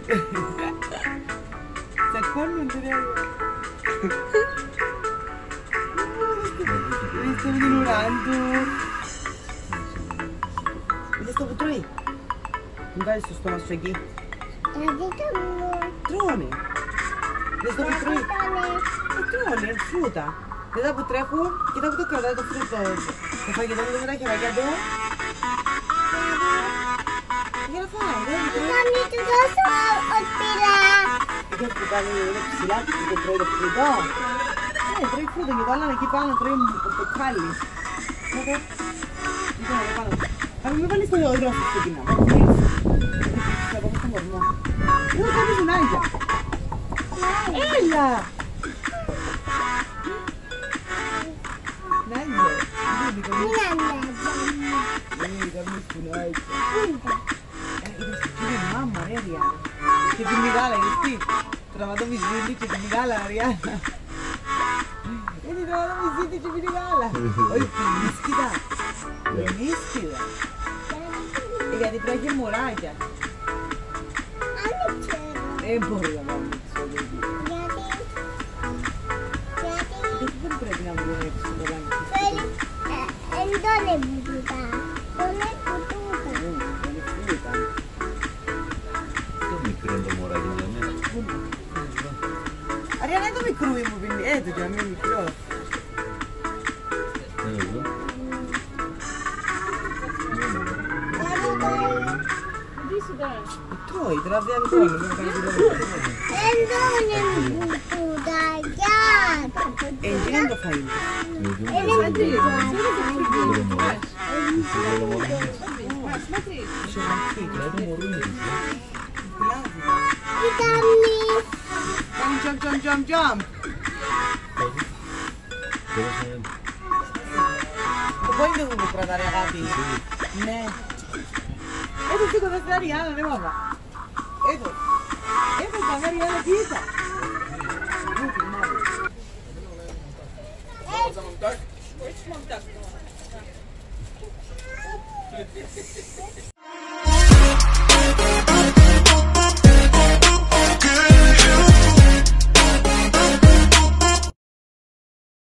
Τσακώνονται ρε. Είστε με την ουρά του. Είδες το που τρώει. Μην βάλεις το στόμα σου εκεί. Τρώνε. Είδες το που τρώει. Τρώνε, φρούτα. Είδα που τρέχουν, κοίτα που το κρατάει το φρούτο. Το φαγητό με τα χεράκια του. Για να φάει, δεν τρώει. Θα μην του δώσω οτπίλα. Είδες που κάνει είναι ψηλά και τρώει το φρούτο. Ναι, τρώει φρούτο και το άλλο εκεί πάνω τρώει πορτοκάλι. Θα μην βάλεις το δρόσο στο κοινό. Θα πάω στον κορμό. Εδώ κάνεις την Άγια. Έλα! Νάγια. Είναι μάμα ρε Ριάννα. Και την Μιγάλα, είδες τι. Τραβατώ μυζίλι και την Μιγάλα Ριάννα. Είναι τραβατώ μυζίλι και την Μιγάλα. Όχι, πινίσκητα. Πινίσκητα. Γιατί πρέπει και μωράκια. Δεν μπορεί να βάλουμε τις όλες. Γιατί δεν πρέπει να βγουν έξω στο πρόγραμμα. Δεν είναι μπουζούτα. Είναι κουτούτα. Είναι φρούτα. Το μικρό είναι το μωράκι, δεν είναι. Αριάννα, είναι το μικρό μου πίνει. Το κι αν είναι μικρό. Εδώ. Τρώει, τώρα δεν τρώει. Εδώ είναι μπουζούτακια. Έτσι είναι το φαΐ. Είναι μπουζούτακια. Τι κάνει. Jump. Το πόδι δεν μου κρατάρει αγάπη. Ναι. Εδώ σήκω δεν θέλει Ριάννα, ρε μάμα. Εδώ. Εδώ θα Ριάννα, τι ήταν. Hey.